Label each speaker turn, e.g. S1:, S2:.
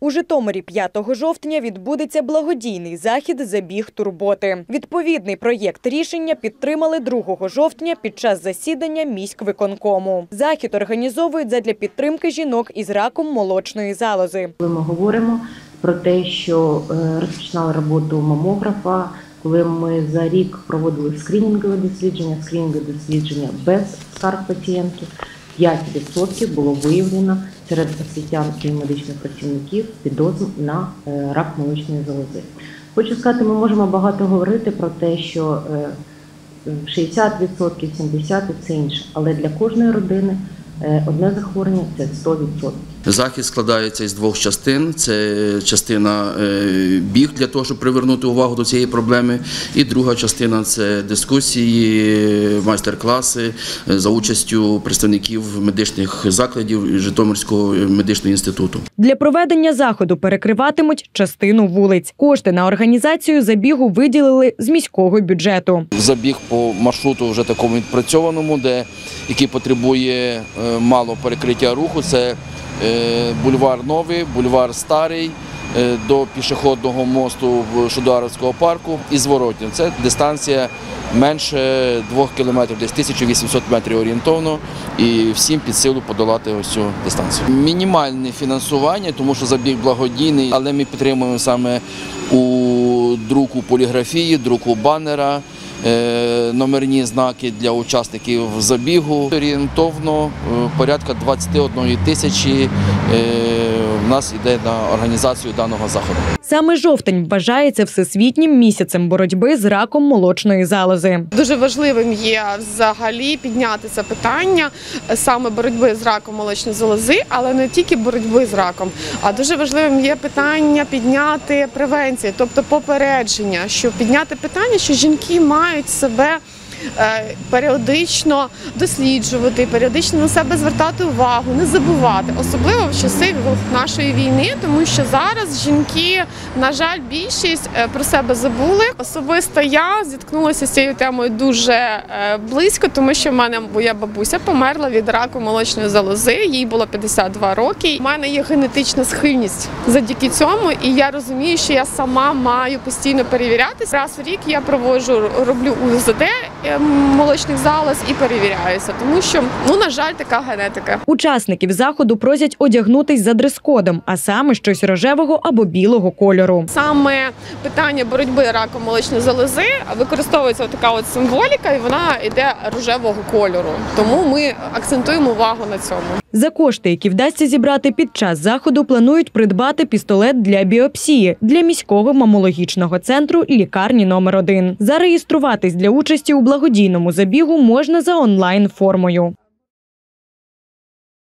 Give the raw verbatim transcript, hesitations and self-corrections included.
S1: У Житомирі п'ятого жовтня відбудеться благодійний захід «Забіг турботи». Відповідний проєкт рішення підтримали другого жовтня під час засідання міськвиконкому. Захід організовують задля підтримки жінок із раком молочної залози.
S2: Коли ми говоримо про те, що розпочинали роботу мамографа, коли ми за рік проводили скринінгове дослідження, скринінгове дослідження без скарг пацієнтів, п'ять відсотків було виявлено серед освітян і медичних працівників підозр на рак молочної залози. Хочу сказати, ми можемо багато говорити про те, що шістдесят відсотків, сімдесят відсотків – це інше, але для кожної родини одне захворювання – це сто відсотків.
S3: Захід складається із двох частин. Це частина біг для того, щоб привернути увагу до цієї проблеми. І друга частина – це дискусії, майстер-класи за участю представників медичних закладів Житомирського медичного інституту.
S1: Для проведення заходу перекриватимуть частину вулиць. Кошти на організацію забігу виділили з міського бюджету.
S3: Забіг по маршруту вже такому відпрацьованому, де, який потребує мало перекриття руху. Це бульвар Новий, бульвар Старий, до пішохідного мосту Шударівського парку і зворотньо. Це дистанція менше двох кілометрів, десь тисяча вісімсот метрів орієнтовно, і всім під силу подолати ось цю дистанцію. Мінімальне фінансування, тому що забіг благодійний, але ми підтримуємо саме у друку поліграфії, друку банера, номерні знаки для учасників забігу. Орієнтовно порядка двадцять одної тисячі в нас йде на організацію даного заходу.
S1: Саме жовтень вважається всесвітнім місяцем боротьби з раком молочної залози.
S4: Дуже важливим є взагалі підняти це питання саме боротьби з раком молочної залози, але не тільки боротьби з раком, а дуже важливим є питання підняти превенцію, тобто попередження, що підняти питання, що жінки мають себе періодично досліджувати, періодично на себе звертати увагу, не забувати, особливо в часи нашої війни, тому що зараз жінки, на жаль, більшість про себе забули. Особисто я зіткнулася з цією темою дуже близько, тому що в мене моя бабуся померла від раку молочної залози, їй було п'ятдесят два роки. У мене є генетична схильність завдяки цьому, і я розумію, що я сама маю постійно перевірятися. Раз в рік я проводжу, роблю У З Д молочних залоз і перевіряюся, тому що, ну, на жаль, така генетика.
S1: Учасників заходу просять одягнутись за дрес-кодом, а саме щось рожевого або білого кольору.
S4: Саме питання боротьби з раком молочної залози використовується така от символіка, і вона йде рожевого кольору. Тому ми акцентуємо увагу на цьому.
S1: За кошти, які вдасться зібрати під час заходу, планують придбати пістолет для біопсії для міського мамологічного центру лікарні номер один. Зареєструватись для участі у благодійному забігу можна за онлайн-формою.